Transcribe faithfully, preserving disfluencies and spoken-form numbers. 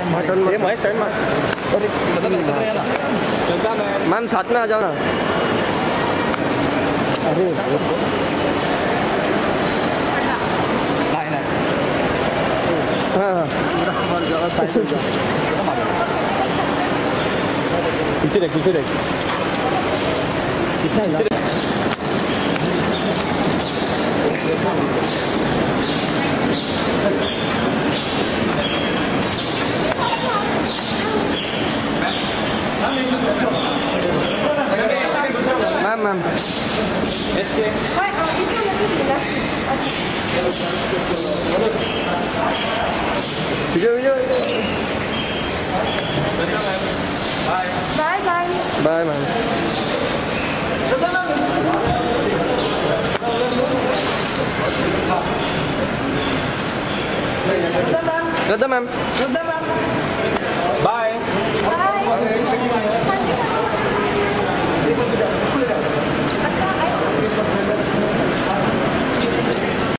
Mutton ये मैं side में मैम साथ में आ जाओ ना। अरे हाँ हाँ पीछे देख पीछे देख कितना ma'am ma'am video video bye bye bye ma'am. Shraddha ma'am Shraddha ma'am